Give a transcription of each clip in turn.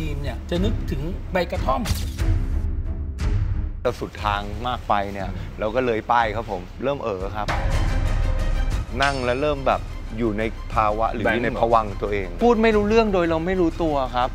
บีมเนี่ยจะนึกถึงใบกระท่อมเราสุดทางมากไปเนี่ยเราก็เลยป้ายครับผมเริ่มครับนั่งแล้วเริ่มแบบอยู่ในภาวะหรืออยู่ในภวังค์ตัวเองพูดไม่รู้เรื่องโดยเราไม่รู้ตัวครับ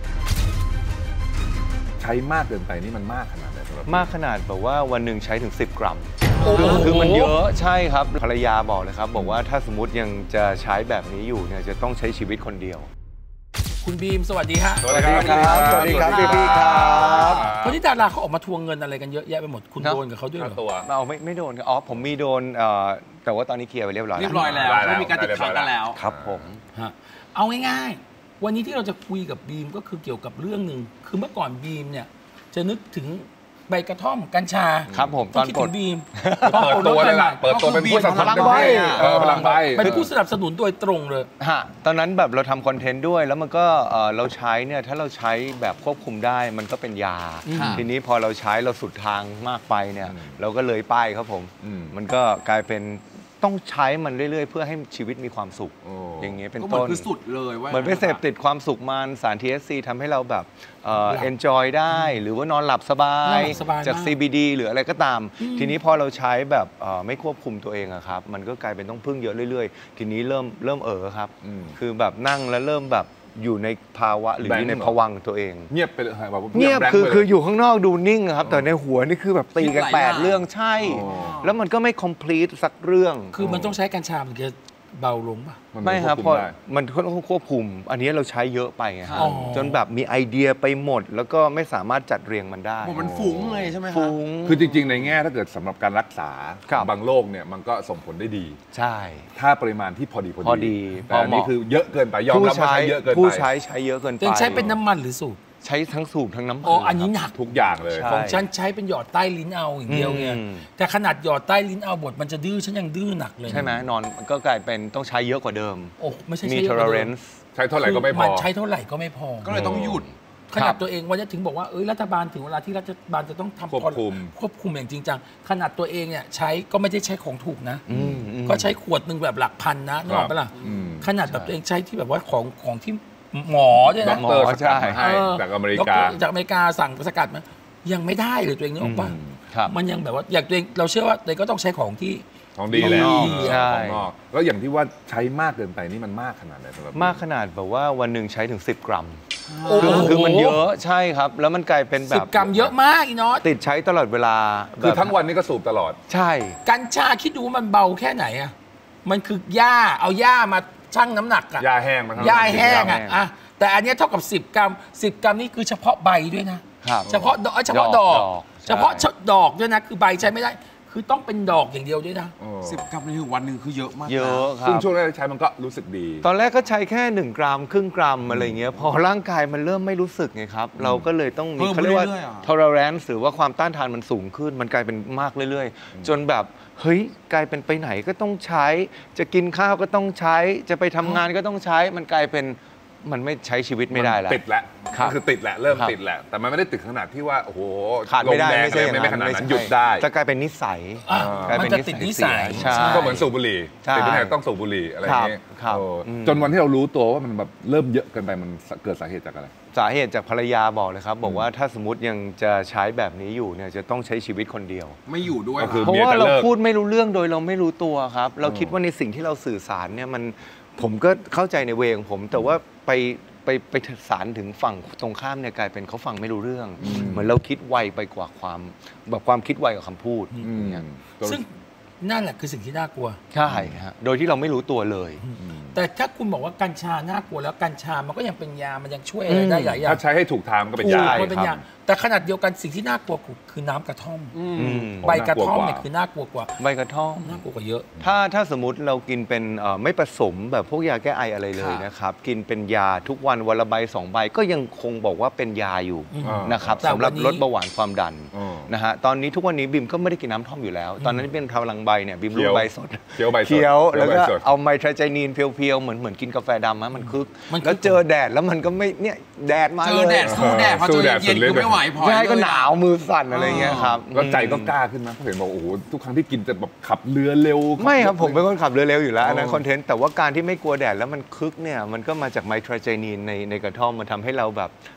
ใช้มากเกินไปนี่มันมากขนาดไหนมากขนาดแบบว่าวันหนึ่งใช้ถึง10 กรัมคือมันเยอะใช่ครับภรรยาบอกเลยครับบอกว่าถ้าสมมติยังจะใช้แบบนี้อยู่เนี่ยจะต้องใช้ชีวิตคนเดียวคุณบีมสวัสดีฮะสวัสดีครับสวัสดีครับพี่ครับเพราะที่ดาราเขาออกมาทวงเงินอะไรกันเยอะแยะไปหมดคุณโดนกับเขาด้วยเหรอเอาไม่โดนครับอ๋อผมมีโดนแต่ว่าตอนนี้เคลียร์ไปเรียบร้อยแล้วไม่มีการติดค้างกันแล้วครับผมเอาง่ายๆวันนี้ที่เราจะคุยกับบีมก็คือเกี่ยวกับเรื่องหนึ่งคือเมื่อก่อนบีมเนี่ยจะนึกถึงใบกระท่อมกัญชาครับผมตอนคิดถึงบีมเปิดตัวเลยล่ะเปิดตัวเป็นผู้สนับสนุนพลังใบเป็นผู้สนับสนุนโดยตรงเลยฮะตอนนั้นแบบเราทำคอนเทนต์ด้วยแล้วมันก็เราใช้เนี่ยถ้าเราใช้แบบควบคุมได้มันก็เป็นยาทีนี้พอเราใช้เราสุดทางมากไปเนี่ยเราก็เลยป้ายครับผมมันก็กลายเป็นต้องใช้มันเรื่อยๆเพื่อให้ชีวิตมีความสุขอย่างเงี้ยเป็นต้นคือสุดเลยเหมือนไปเสพติดความสุขมันสาร THC ทำให้เราแบบenjoy ได้หรือว่านอนหลับสบายจาก CBD หรืออะไรก็ตามทีนี้พอเราใช้แบบไม่ควบคุมตัวเองอะครับมันก็กลายเป็นต้องพึ่งเยอะเรื่อยๆทีนี้เริ่มครับคือแบบนั่งแล้วเริ่มแบบอยู่ในภาวะหรืออยู่ในภวังค์ตัวเองเงียบไปเลยแบบเงียบคืออยู่ข้างนอกดูนิ่งครับแต่ในหัวนี่คือแบบตีกัน8 เรื่องใช่แล้วมันก็ไม่ complete สักเรื่องคือมันต้องใช้กัญชามันจะเบาลงป่ะไม่ครับเพราะมันต้องควบคุมอันนี้เราใช้เยอะไปไงจนแบบมีไอเดียไปหมดแล้วก็ไม่สามารถจัดเรียงมันได้มันฟุ้งเลยใช่ไหมครับฟุ้งคือจริงๆในแง่ถ้าเกิดสำหรับการรักษาบางโรคเนี่ยมันก็ส่งผลได้ดีใช่ถ้าปริมาณที่พอดีแต่อันนี้คือเยอะเกินไปยอมรับว่าใช้เยอะเกินไปผู้ใช้เยอะเกินไปใช้เป็นน้ำมันหรือสูบใช้ทั้งสูบทั้งน้ำมันอันนี้หนักทุกอย่างเลยของฉันใช้เป็นหยอดใต้ลิ้นเอาอย่างเดียวไงแต่ขนาดหยอดใต้ลิ้นเอาบทมันจะดื้อฉันยังดื้อหนักเลยใช่ไหมนอนก็กลายเป็นต้องใช้เยอะกว่าเดิมไม่ใช่มี tolerance ใช้เท่าไหร่ก็ไม่พอใช้เท่าไหร่ก็ไม่พอก็เลยต้องหยุดขนาดตัวเองวันนี้ถึงบอกว่ารัฐบาลถึงเวลาที่รัฐบาลจะต้องทำควบคุมอย่างจริงจังขนาดตัวเองเนี่ยใช้ก็ไม่ได้ใช้ของถูกนะก็ใช้ขวดหนึ่งแบบหลักพันนะนึกออกปะล่ะขนาดแบบตัวเองใช้ที่แบบว่าของที่หมอด้วยนะหมอใช่จากอเมริกาสั่งสกัดมายังไม่ได้เลยตัวเองนึกออกปะมันยังแบบว่าอย่างตัวเองเราเชื่อว่าตัวเองก็ต้องใช้ของที่ของดีแล้วของนอกแล้วอย่างที่ว่าใช้มากเกินไปนี่มันมากขนาดไหนสำหรับมากขนาดแบบว่าวันหนึ่งใช้ถึง10 กรัมคือมันเยอะใช่ครับแล้วมันกลายเป็นแบบ 10 กรัมเยอะมากอีน็อตติดใช้ตลอดเวลาคือทั้งวันนี้ก็สูบตลอดใช่กัญชาคิดดูมันเบาแค่ไหนอะมันคือหญ้าเอาหญ้ามาชั่งน้ำหนักอะหญ้าแห้งหญ้าแห้งอะแต่อันนี้เท่ากับ10 กรัม10 กรัมนี่คือเฉพาะใบด้วยนะเฉพาะดอกเฉพาะดอกด้วยนะคือใบใช้ไม่ได้คือต้องเป็นดอกอย่างเดียวด้วยนะ 10 กรัมในวันหนึ่งคือเยอะมากเยอะครับซึ่งช่วงแรกใช้มันก็รู้สึกดีตอนแรกก็ใช้แค่1 กรัมครึ่งกรัมอะไรเงี้ยพอร่างกายมันเริ่มไม่รู้สึกไงครับเราก็เลยต้องมีเขาเรียกว่า tolerance หรือว่าความต้านทานมันสูงขึ้นมันกลายเป็นมากเรื่อยๆจนแบบเฮ้ยกลายเป็นไปไหนก็ต้องใช้จะกินข้าวก็ต้องใช้จะไปทำงานก็ต้องใช้มันกลายเป็นมันไม่ใช้ชีวิตไม่ได้แล้วติดแล้วคือติดแหละเริ่มติดแหละแต่มันไม่ได้ติดขนาดที่ว่าโอ้โหขาดไม่ได้ไม่ใช่ขนาดนั้นหยุดได้จะกลายเป็นนิสัยมันจะติดนิสัยก็เหมือนสูบบุหรี่ติดนิสัยต้องสูบบุหรี่อะไรอย่างนี้จนวันที่เรารู้ตัวว่ามันแบบเริ่มเยอะเกินไปมันเกิดสาเหตุจากอะไรสาเหตุจากภรรยาบอกเลยครับบอกว่าถ้าสมมติยังจะใช้แบบนี้อยู่เนี่ยจะต้องใช้ชีวิตคนเดียวไม่อยู่ด้วยเพราะว่าเราพูดไม่รู้เรื่องโดยเราไม่รู้ตัวครับเราคิดว่าในสิ่งที่เราสื่อสารเนี่ยมันผมก็เข้าใจในเวของผมแต่ว่าไปสารถึงฝั่งตรงข้ามเนี่ยกลายเป็นเขาฟังไม่รู้เรื่องเหมือนเราคิดไวไปกว่าความคิดไวกว่าคำพูดซึ่งนั่นแหละคือสิ่งที่น่ากลัวใช่ฮะโดยที่เราไม่รู้ตัวเลยแต่ถ้าคุณบอกว่ากัญชาน่ากลัวแล้วกัญชามันก็ยังเป็นยามันยังช่วยอะไรได้หลายอย่างถ้าใช้ให้ถูกทางก็เป็นยาแต่ขนาดเดียวกันสิ่งที่น่ากลัวคือน้ำกระท่อมใบกระท่อมเนี่ยคือน่ากลัวกว่าใบกระท่อมน่ากลัวกว่าเยอะถ้าสมมติเรากินเป็นไม่ผสมแบบพวกยาแก้ไออะไรเลยนะครับกินเป็นยาทุกวันวันละใบ2 ใบก็ยังคงบอกว่าเป็นยาอยู่นะครับสำหรับลดเบาหวานความดันนะฮะตอนนี้ทุกวันนี้บิมก็ไม่ได้กินน้ำท่อมอยู่แล้วตอนนั้นเป็นพลังใบเนี่ยบิมลูกใบสดเคี้ยวแล้วก็เอาไมทราไจนีนเพียวๆเหมือนกินกาแฟดำมันคึกแล้วเจอแดดแล้วมันก็ไม่เนี่ยแดดมาเลยแดดสู้แดดพอเจอเย็นก็ไม่ไหวพอใช่ก็หนาวมือสั่นอะไรเงี้ยครับแล้วใจก็กล้าขึ้นนะเพราะเห็นบอกโอ้โหทุกครั้งที่กินจะแบบขับเรือเร็วไม่ครับผมเป็นคนขับเรือเร็วอยู่แล้วอันนั้นคอนเทนต์แต่ว่าการที่ไม่กลัวแดดแล้วมันคึกเนี่ยมันก็มาจากไมทราไจนีนในกระท่อมมันทำให้เราแบบ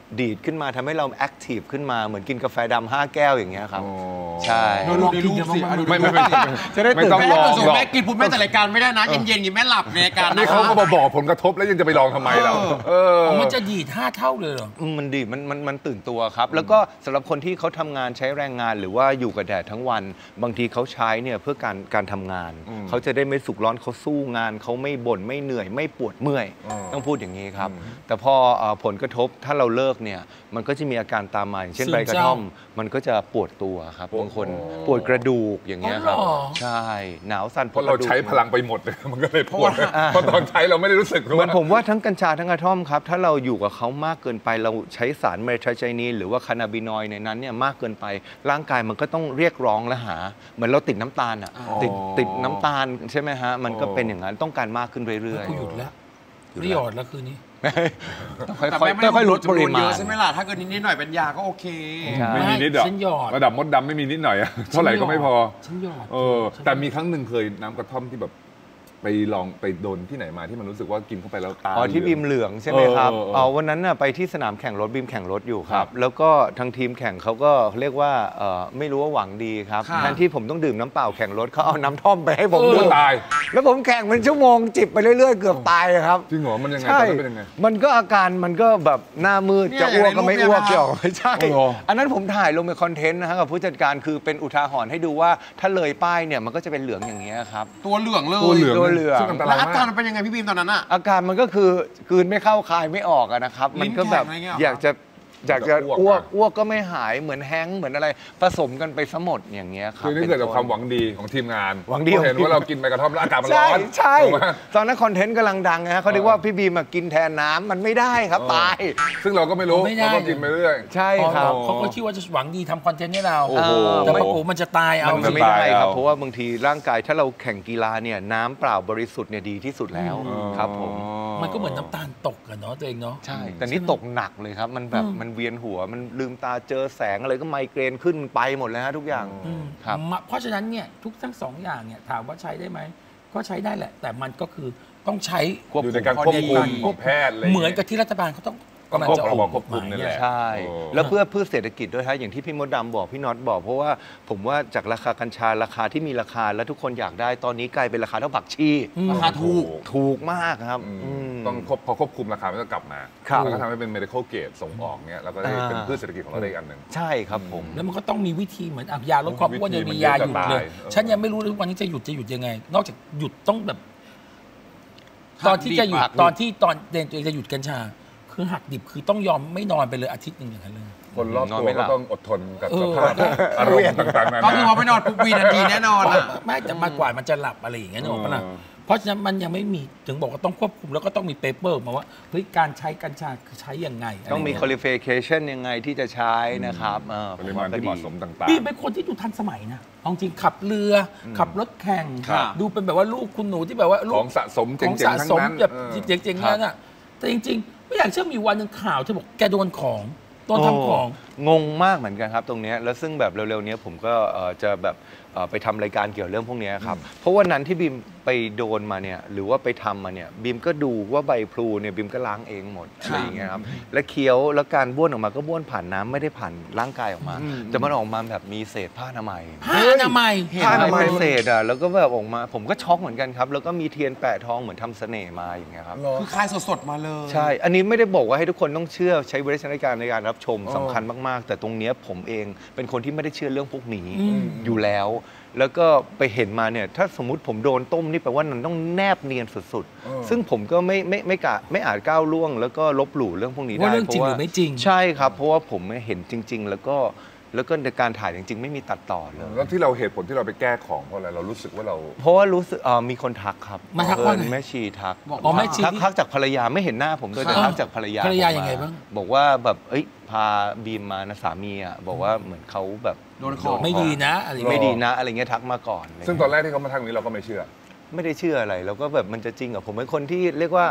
ดีดขึ้นมาทำให้เราแอคทีฟขึ้นมาเหมือนกินกาแฟดำ5 แก้วอย่างเงี้ยครับใช่ดูในรูปสิไม่จะได้ไม่ต้องลองแม่กินปุ๊บแม่แต่รายการไม่ได้นะเย็นๆอย่างแม่หลับในรายการนี่เขาก็มาบอกผลกระทบแล้วยังจะไปลองทำไมเรามันจะดีด5 เท่าเลยเหรอมันดีมันตื่นตัวครับแล้วก็สำหรับคนที่เขาทำงานใช้แรงงานหรือว่าอยู่กับแดดทั้งวันบางทีเขาใช้เนี่ยเพื่อการทำงานเขาจะได้ไม่สุกร้อนเขาสู้งานเขาไม่บ่นไม่เหนื่อยไม่ปวดเมื่อยต้องพูดอย่างนี้ครับแต่พอผลกระทบถ้าเราเลิกเนี่ยมันก็จะมีอาการตามมาอย่างเช่นใบกระท่อมมันก็จะปวดตัวครับบางคนปวดกระดูกอย่างเงี้ยครับใช่หนาวสั่นเพราะเราใช้พลังไปหมดเลยมันก็เลยปวดเพราะตอนใช้เราไม่ได้รู้สึกเหมือนผมว่าทั้งกัญชาทั้งกระท่อมครับถ้าเราอยู่กับเขามากเกินไปเราใช้สารเมทาไจนีนหรือว่าคานาบินอยด์ในนั้นเนี่ยมากเกินไปร่างกายมันก็ต้องเรียกร้องและหาเหมือนเราติดน้ำตาลอ่ะติดน้ำตาลใช่ไหมฮะมันก็เป็นอย่างนั้นต้องการมากขึ้นเรื่อยๆกูหยุดแล้วไม่หยอดแล้วคืนนี้ค่อยๆลดปริมาณใช่ไหมล่ะถ้าเกิดนิดหน่อยเป็นยาก็โอเคไม่มีนิดหรอกระดับมดดำไม่มีนิดหน่อยเท่าไหร่ก็ไม่พอฉันหยอดแต่มีครั้งหนึ่งเคยน้ำกระท่อมที่แบบไปลองไปโดนที่ไหนมาที่มันรู้สึกว่ากินเข้าไปแล้วตาที่บีมเหลืองใช่ไหมครับวันนั้นน่ะไปที่สนามแข่งรถบีมแข่งรถอยู่ครับแล้วก็ทางทีมแข่งเขาก็เรียกว่าไม่รู้ว่าหวังดีครับแทนที่ผมต้องดื่มน้ำเปล่าแข่งรถเขาเอาน้ำท่อมไปให้ผมดื่มตายแล้วผมแข่งเป็นชั่วโมงจิบไปเรื่อยๆเกือบตายครับจริงเหรอมันยังไงตอนนั้นเป็นยังไงมันก็อาการมันก็แบบหน้ามืดจะอ้วกก็ไม่อ้วกหรอกไม่ใช่อันนั้นผมถ่ายลงเป็นคอนเทนต์นะครับกับผู้จัดการคือเป็นอุทาหรณ์ให้ดูว่าถ้าเลยป้ายเนี่ยมันก็จะเป็นเหลืองอย่างนี้ครับตัวเหลืองเลยตัวเหลืองแล้วอาการมันเป็นยังไงพี่บีมตอนนั้นอะอาการมันก็คือกลืนไม่เข้าคายไม่ออกนะครับมันก็แบบอยากจะอ้วกก็ไม่หายเหมือนแฮงก์เหมือนอะไรผสมกันไปซะหมดอย่างเงี้ยครับคือนี่เกิดจากความหวังดีของทีมงานหวังดีเห็นว่าเรากินไปกระท่อมแล้วอากาศมันร้อนใช่ตอนนั้นคอนเทนต์กำลังดังนะเขาเรียกว่าพี่บีมกินแทนน้ำมันไม่ได้ครับตายซึ่งเราก็ไม่รู้เราก็กินไปเรื่อยใช่ครับเขาก็คิดว่าจะหวังดีทำคอนเทนต์ให้เราแต่ปรากฏมันจะตายเอามันไม่ได้ครับเพราะว่าบางทีร่างกายถ้าเราแข่งกีฬาเนี่ยน้ำเปล่าบริสุทธิ์เนี่ยดีที่สุดแล้วครับผมมันก็เหมือนน้ำตาลตกกันเนาะตัวเองเนาะใช่แต่นี่ตกหนักเลยครับมันแบบมันเวียนหัวมันลืมตาเจอแสงอะไรก็ไมเกรนขึ้นไปหมดเลยฮะทุกอย่างครับเพราะฉะนั้นเนี่ยทุกทั้ง2 อย่างเนี่ยถามว่าใช้ได้ไหมก็ใช้ได้แหละแต่มันก็คือต้องใช้อยู่ในการควบคุมของแพทย์เลยเหมือนกับที่รัฐบาลเขาต้องกำลังจะออกควบคุมนี่แหละใช่แล้วเพื่อเศรษฐกิจด้วยฮะอย่างที่พี่มดดำบอกพี่น็อตบอกเพราะว่าผมว่าจากราคากัญชาราคาที่มีราคาแล้วทุกคนอยากได้ตอนนี้กลายเป็นราคาเท่าผักชีราคาถูกมากครับต้องพอควบคุมราคามันก็กลับมาแล้วก็ทำให้เป็น medical grade ส่งออกเนี่ยแล้วก็ได้เป็นพืชเศรษฐกิจของเราได้อีกอันหนึ่งใช่ครับผมแล้วมันก็ต้องมีวิธีเหมือนยาลดความอ้วนยังมียาหยุดเลยฉันยังไม่รู้เลยวันนี้จะหยุดยังไงนอกจากหยุดต้องแบบตอนที่จะหยุดตอนเดนตัวเองจะหยุดกัญชาคือหักดิบคือต้องยอมไม่นอนไปเลยอาทิตย์นึงอย่างนั้นเลยคนรอบตัวก็ต้องอดทนกับสภาพอารมณ์ต่างๆนั้นก็คือพอไม่นอนปุ๊บวีทันทีแน่นอนอ่ะไม่แต่มากกว่ามันจะหลับอะไรอย่างเงี้ยนึกออกปะล่ะเพราะฉะนั้นมันยังไม่มีถึงบอกว่าต้องควบคุมแล้วก็ต้องมีเปเปอร์มาว่าเฮ้ยการใช้กัญชาคือใช้ยังไงต้องมี qualification ยังไงที่จะใช้นะครับปริมาณที่เหมาะสมต่างๆพี่เป็นคนที่ดูทันสมัยนะจริงขับเรือขับรถแข่งดูเป็นแบบว่าลูกคุณหนูที่แบบว่าของสะสมเจ๋งๆทั้งนั้นแบบเจ๋งๆนั่นอ่ะแต่จริงๆไม่อยากเชื่อมีวันหนึ่งข่าวเธอบอกแกโดนทำของงงมากเหมือนกันครับตรงนี้แล้วซึ่งแบบเร็วๆนี้ผมก็จะแบบไปทำรายการเกี่ยวเรื่องพวกนี้ครับเพราะวันนั้นที่บีมไปโดนมาเนี่ยหรือว่าไปทำมาเนี่ยบีมก็ดูว่าใบพลูเนี่ยบีมก็ล้างเองหมดอะไรอย่างเงี้ยครับและเคี้ยวแล้วการบ้วนออกมาก็บ้วนผ่านน้ำไม่ได้ผ่านร่างกายออกมาแต่มันออกมาแบบมีเศษผ้าอนามัยเศษอ่ะแล้วก็แบบออกมาผมก็ช็อกเหมือนกันครับแล้วก็มีเทียนแปะทองเหมือนทำเสน่ห์มาอย่างเงี้ยครับคือคายสดๆมาเลยใช่อันนี้ไม่ได้บอกว่าให้ทุกคนต้องเชื่อใช้วิจารณญาณในการรับชมสำคัญมากๆแต่ตรงนี้ผมเองเป็นคนที่ไม่ได้เชื่อเรื่องพวกนี้อยู่แล้วก็ไปเห็นมาเนี่ยถ้าสมมุติผมโดนต้มนี่แปลว่ามันต้องแนบเนียนสุดๆซึ่งผมก็ไม่อาจก้าวล่วงแล้วก็ลบหลู่เรื่องพวกนี้ได้เพราะว่าจริงหรือไม่จริงใช่ครับเพราะว่าผมเห็นจริงๆแล้วก็ในการถ่ายจริงๆไม่มีตัดต่อเลยแล้วที่เราเหตุผลที่เราไปแก้ของเพราะอะไรเรารู้สึกว่าเราเพราะว่ารู้สึกมีคนทักครับมาทักว่าแม่ชีทักแม่ชีทักจากภรรยาไม่เห็นหน้าผมด้วยแต่ทักจากภรรยายังไงบ้างบอกว่าแบบพาบีมมานะสามีอ่ะบอกว่าเหมือนเขาแบบโดนของไม่ดีนะอะไรไม่ดีนะอะไรเงี้ยทักมาก่อนซึ่งตอนแรกที่เขามาทักนี้เราก็ไม่เชื่อไม่ได้เชื่ออะไรแล้วก็แบบมันจะจริงกับผมเป็นคนที่เรียกว่า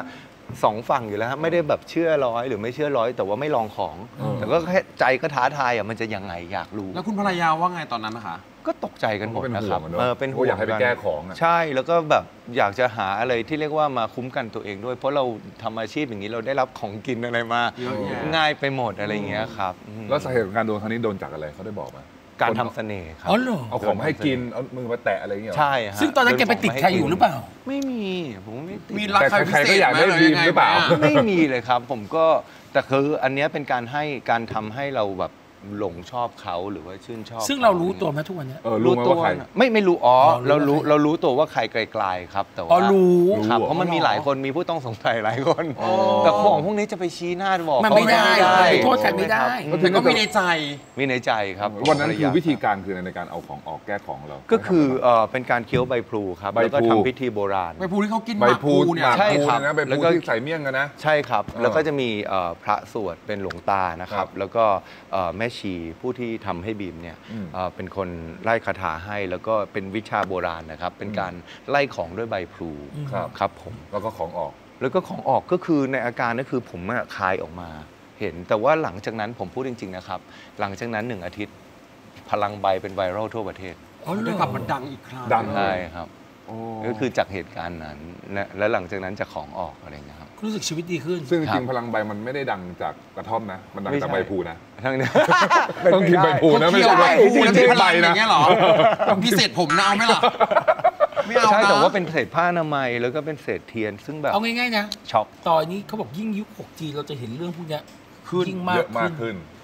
สองฝั่งอยู่แล้วฮะไม่ได้แบบเชื่อร้อยหรือไม่เชื่อร้อยแต่ว่าไม่ลองของ แต่ก็แค่ใจก็ท้าทายอ่ะมันจะยังไงอยากรู้แล้วคุณภรรยาว่าไงตอนนั้นนะคะก็ตกใจกันหมดนะครับเป็นห่วงอยากให้ไปแก้ของอะใช่แล้วก็แบบอยากจะหาอะไรที่เรียกว่ามาคุ้มกันตัวเองด้วย เพราะเราทำอาชีพอย่างนี้เราได้รับของกินอะไรมาเยอะแยะง่ายไปหมดอะไรอย่างเงี้ยครับแล้วสาเหตุของการโดนครั้งนี้โดนจากอะไรเขาได้บอกไหมการทำเสน่ห์ครับอ๋อเหรอเอาของมาให้กินเอามือมาแตะอะไรอย่างเงี้ยเหรอใช่ฮะซึ่งตอนนั้นแกไปติดใครอยู่หรือเปล่าไม่มีผมไม่ติดมีรักใครพิใครเศก็ษอยากไหมได้หรือบียัมงไงหรือเปล่าไม่มีเลยครับ ผมก็แต่คืออันเนี้ยเป็นการให้การทำให้เราแบบหลงชอบเขาหรือว่าชื่นชอบซึ่งเรารู้ตัวไหมทุกวันเนี้ยรู้ไหมว่าใครไม่รู้อ๋ออ๋อรู้เรารู้ตัวว่าใครไกลๆครับแต่อ๋ว่าอรู้ครับรู้เพราะมันมีหลายคนมีผู้ต้องสงสัยหลายคน แต่ของพวกนี้จะไปชี้หน้าบอกมันเขาไม่ได้ ไปโทษใครไม่ได้แต่ก็มีในใจมีในใจครับวันนั้นคือวิธีการคือในการเอาของออกแก้ของเราก็คือเป็นการเคี้ยวใบพลูครับใบแล้วก็พลูทำพิธีโบราณใบพูที่เขากินหใบมากพูพูเนี่ยใช่ครับนะใบแล้วพูก็ที่ใส่เมี่ยงกันนะใช่ครับ แล้วก็จะมีพระสวดเป็นหลวงตานะคครัรับบแล้วก็แม่ชีผู้ที่ทำให้บีมเนี่ยเป็นคนไล่คาถาให้แล้วก็เป็นวิชาโบราณนะครับ เป็นการไล่ของด้วยใบพลูครับครับผมแล้วก็ของออกแล้วก็ของออกก็คือในอาการก็คือผมคายออกมาเห็น แต่ว่าหลังจากนั้นผมพูดจริงๆนะครับ หลังจากนั้น1 อาทิตย์ พลังใบเป็นไวรัลทั่วประเทศอ๋อเหรได้อกลับมาดังอีกครั้งดังใช่ครับโอ้ก็คือจากเหตุการณ์นั้นนะและหลังจากนั้นจะของออกอะไรอย่างเงี้ยครับรู้สึกชีวิตดีขึ้นซึ่งจครัริงบๆพลังใบมันไม่ได้ดังจากกระท่อมนะ มันดังไม่จากใช่ใบพลูนะทั้งนี้ต้องกินใบพลูนะไม่เคี้ยวใช่ใบว่าพูแล้วกิมีนพใบลังอนะย่างเงี้ยเหรอพิเศษผมนะเอาไหมล่ะไม่เอาใช่นะแต่ว่าเป็นเศษผ้าอนามัยแล้วก็เป็นเศษเทียน ซึ่งแบบเอาง่ายๆนะช็อกตอนนี้เขาบอกยิ่งยุค 6G เราจะเห็นเรื่องพวกเนี้ยขึ้นยิ่งเยอะมากขึ้น